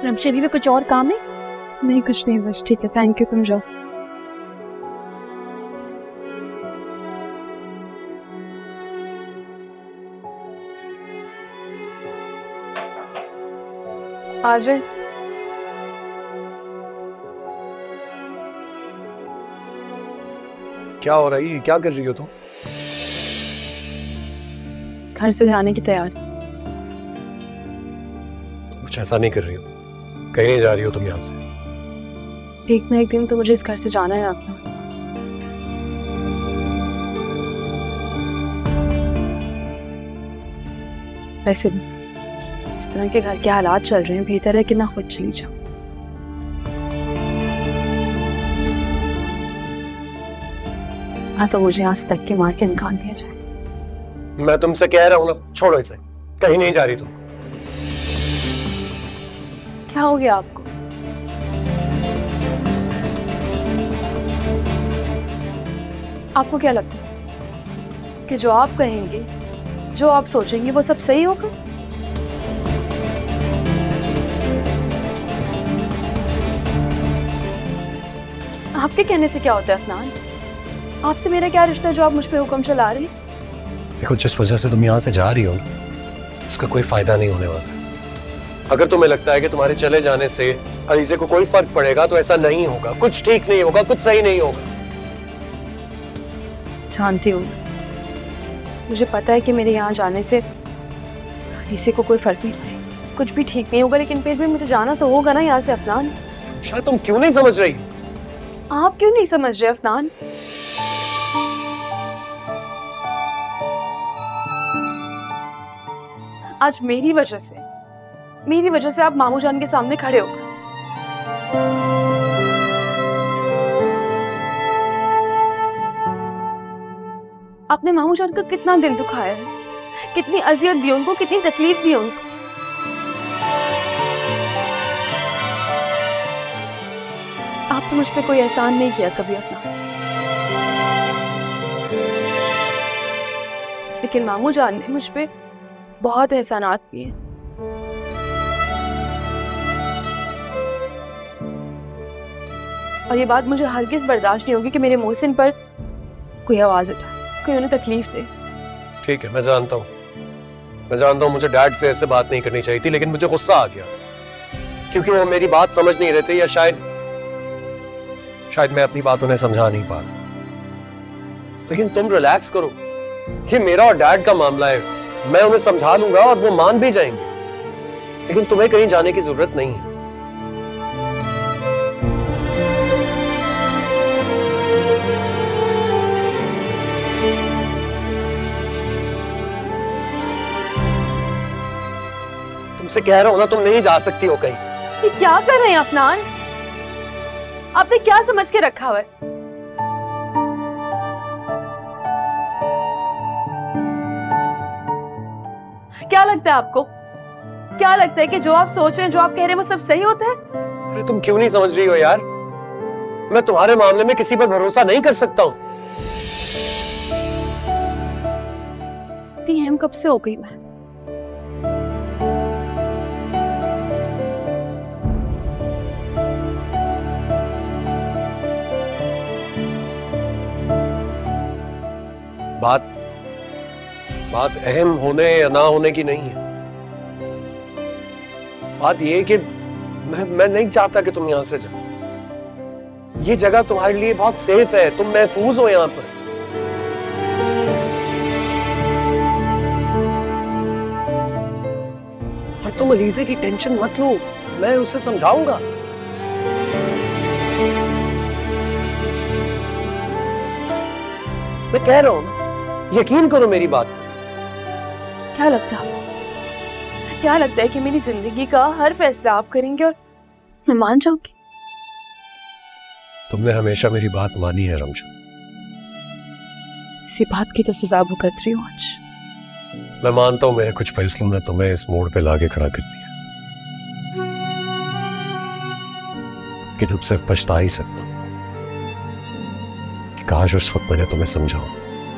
रमशे भी कुछ और काम है? नहीं कुछ नहीं, बस ठीक है, थैंक यू, तुम जाओ। आ जाए। क्या हो रहा है? क्या कर रही हो तुम? इस घर से जाने की तैयारी। कुछ ऐसा नहीं कर रही हो, कहीं नहीं जा रही हो तुम यहाँ से? एक ना एक दिन तो मुझे इस घर से जाना है अपना। वैसे भी इस तरह के घर के हालात चल रहे हैं, बेहतर है कि मैं खुद चली जाऊं। हाँ तो मुझे यहाँ से धक्के मार के निकाल दिया जाए। मैं तुमसे कह रहा हूँ ना, छोड़ो इसे, कहीं नहीं जा रही तुम। क्या हो गया आपको? आपको क्या लगता है कि जो आप कहेंगे, जो आप सोचेंगे, वो सब सही होगा? आपके कहने से क्या होता है अफनान? आपसे मेरा क्या रिश्ता है जो आप मुझ पे हुक्म चला रही हैं? देखो, जिस वजह से तुम यहाँ से जा रही हो उसका कोई फायदा नहीं होने वाला। अगर तुम्हें लगता है कि तुम्हारे चले जाने से अलीज़े को कोई फर्क पड़ेगा तो ऐसा नहीं होगा। कुछ ठीक नहीं होगा, कुछ सही नहीं होगा। जानती हूँ, मुझे पता है कि मेरे यहाँ जाने से अलीज़े को कोई फर्क नहीं पड़ेगा, कुछ भी ठीक नहीं होगा, लेकिन फिर भी मुझे जाना तो होगा ना यहाँ से अफनान। शायद तुम क्यों नहीं समझ रही? आप क्यों नहीं समझ रहे अफनान? आज मेरी वजह से आप मामू जान के सामने खड़े हो गए। आपने मामू जान का कितना दिल दुखाया है, कितनी अजियत दी उनको, कितनी तकलीफ दी उनको। आपने मुझ पे कोई एहसान नहीं किया कभी अफनान, लेकिन मामू जान ने मुझ पे बहुत एहसानात किए। और ये बात मुझे हरगिज बर्दाश्त नहीं होगी कि मेरे मोहसिन पर कोई आवाज उठाए, कोई उन्हें तकलीफ दे। ठीक है, मैं जानता हूँ मुझे डैड से ऐसे बात नहीं करनी चाहिए थी, लेकिन मुझे गुस्सा आ गया था क्योंकि वो मेरी बात समझ नहीं रहे थे, या शायद मैं अपनी बात उन्हें समझा नहीं पा रहा था। लेकिन तुम रिलैक्स करो, ये मेरा और डैड का मामला है, मैं उन्हें समझा लूंगा और वो मान भी जाएंगे। लेकिन तुम्हें कहीं जाने की जरूरत नहीं है। तुमसे कह रहा हूं ना, तुम नहीं जा सकती हो कहीं। ये क्या कर रहे हैं अफनान? आपने क्या समझ के रखा हुआ है? क्या लगता है आपको? क्या लगता है कि जो आप सोच रहे हैं, जो आप कह रहे हैं, वो सब सही होता है? अरे तुम क्यों नहीं समझ रही हो यार? मैं तुम्हारे मामले में किसी पर भरोसा नहीं कर सकता हूं। इतनी अहम कब से हो गई मैं? बात अहम होने या ना होने की नहीं है। बात यह है कि मैं नहीं चाहता कि तुम यहां से जाओ। ये जगह तुम्हारे लिए बहुत सेफ है, तुम महफूज हो यहां पर। और तुम अलीज़े की टेंशन मत लो, मैं उसे समझाऊंगा। मैं कह रहा हूं ना, यकीन करो मेरी बात। क्या लगता है? क्या लगता है कि मेरी जिंदगी का हर फैसला आप करेंगे और मैं मान जाऊंगी? तुमने हमेशा मेरी बात मानी है रमशा। इसी बात की तो सजा भुगत रही हूं आज। मैं मानता हूं मेरे कुछ फैसलों ने तुम्हें इस मोड़ पे लाके खड़ा कर दिया, लेकिन अब सिर्फ पछता ही सकता हूं कि काश उस वक्त मैंने तुम्हें समझाऊं।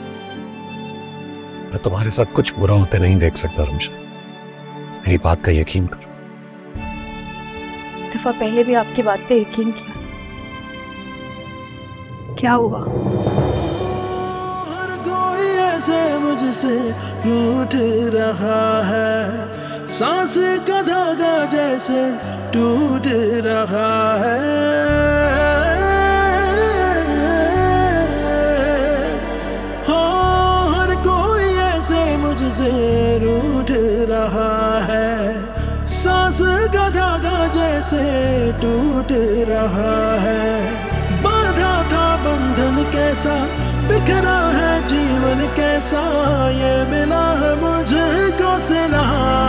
मैं तुम्हारे साथ कुछ बुरा होते नहीं देख सकता रमशा, मेरी बात का यकीन करो। दफा पहले भी आपकी बात पे यकीन किया था। क्या हुआ? हर कोई ऐसे मुझसे रूठ रहा है, सांस का धागा जैसे टूट रहा है। हाँ, हर कोई ऐसे मुझसे रूठ रहा है, सांस का धागा जैसे टूट रहा है। बांधा था बंधन कैसा, बिखरा है जीवन कैसा, ये मिला है मुझको सिला।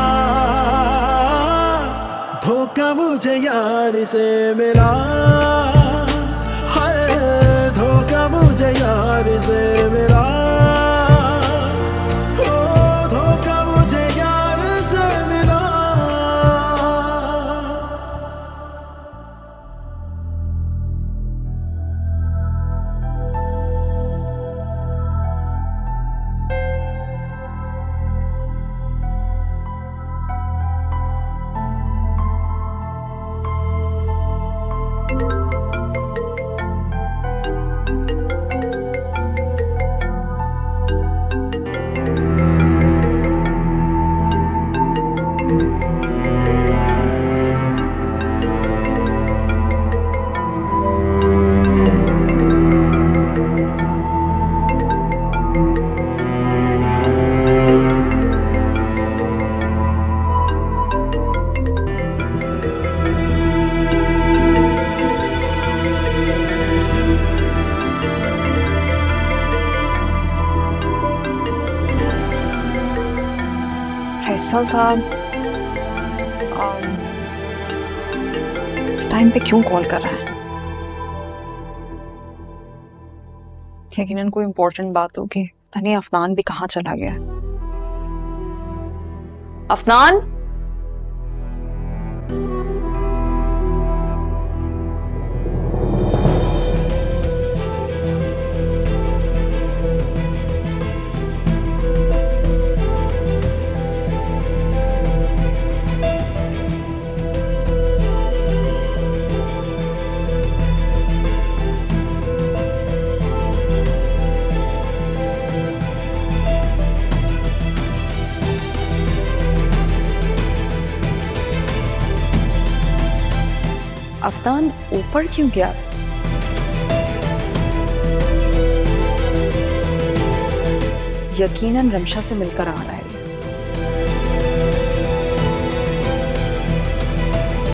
धोखा मुझे यार से मिला है, धोखा मुझे यार से मिला। ओ धोखा मुझे यार से मिला। फैसल साहब इस टाइम पे क्यों कॉल कर रहा है? यकीनन कोई इम्पोर्टेंट बात होगी। पता नहीं अफनान भी कहाँ चला गया। अफनान, अफनान ऊपर क्यों गया? यकीनन रमशा से मिलकर आ रहा है।